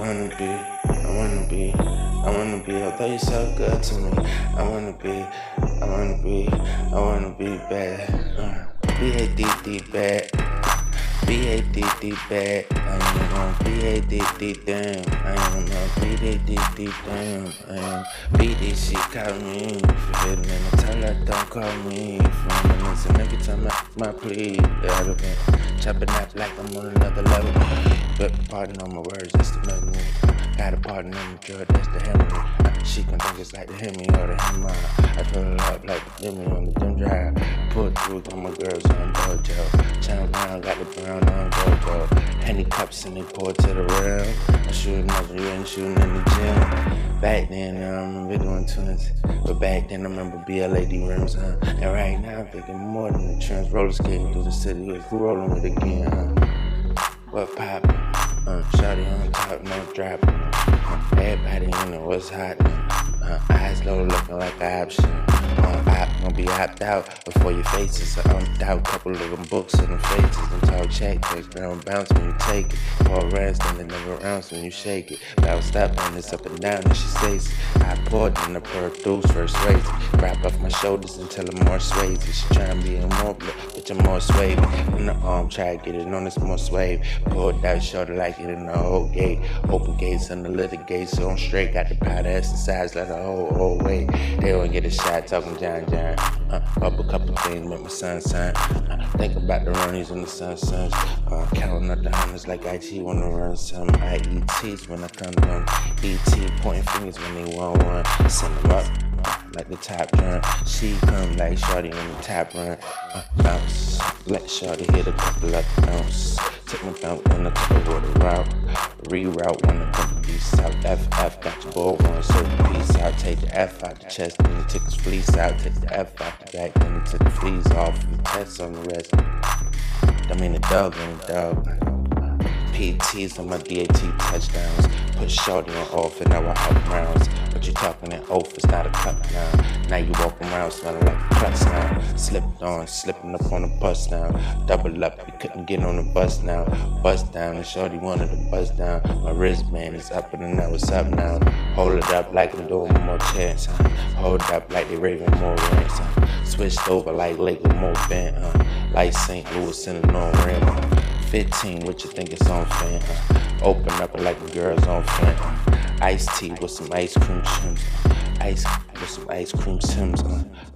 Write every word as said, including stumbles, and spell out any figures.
wanna be, I wanna be, I wanna be, although you're so good to me. I wanna be, I wanna be, I wanna be bad. Uh, B A D D bad. B A D D bad. I ain't on B A D D damn. I ain't on B A D D damn. I am B D she call me. If you and I tell her don't call me. From the listen every time I my plea. Out of it, chopping up like I'm on another level. But pardon on my words, that's the memory. Got a partner in the drug, that's the Henry. She can think it's like the Hemi or the Hemi. I fill it up like the Demi on the dim drive. Put through all my girls on dojo. Channel brown, got the brown on go-go. Henny cups and they pour to the rim. I'm shooting up, you ain't shooting in the gym. Back then, I remember doing twins. But back then, I remember B L A D rims, huh? And right now, I'm thinking more than the trends. Roller skating through the city, who rolling with again, huh? What poppin'? Uh, shawty on top, no dropping. Uh, everybody in know what's happening. Uh, eyes low, looking like an option. Uh, I'm gonna be opt out before your faces. I umped out, couple of them books in them faces. Them tall check checks, don't bounce when you take it. Paul Rance, then it never rounds when you shake it. Bounced up and it's up and down and she says it. I poured in the produce first race. Wrap off my shoulders until I'm more swayzy. She tryna be immobile, but I'm more swayy. When the arm try to get it on, it's more sway. Pulled that shoulder like it in the whole gate. Open gates and the little gates, so I'm straight. Got the powder exercise like the whole, whole way. They don't get a shot talking John John. Uh, up a couple things with my son son. Uh, think about the runnies and the sun suns. Uh, counting up the hundreds like I T wanna run some I E Ts when I come down. E T pointing fingers when they want one. Send them up. Like the top run, she come like shorty on the top run. Uh, bounce, let shorty hit a couple of bounce. Take my bounce on the top of the route. Reroute when I come to east south. F F got your ball one, certain piece out. Take the F out the chest, then you take his fleece out. Take the F out the back, then you take the fleas off. The test on the rest. I mean the dog on the dog. P Ts on my D A T touchdowns. Put shorty on off and now I out rounds. But you talking that oath, it's not a cut now. Now you walk around smelling like a clutch now. Slipped on, slipping up on the bus now. Double up, you couldn't get on the bus now. Bust down, and shorty wanted to bust down. My wristband is up and now it's up now. Hold it up like I'm doing more chance. Huh? Hold up like they raving more rants. Huh? Switched over like Lake with more bent. Huh? Like Saint Louis in the no rim. Huh? fifteen, what you think it's on fan? Huh? Open up like the girls on Flint. Uh, iced tea with some ice cream chims. Uh, ice with some ice cream sims. Uh,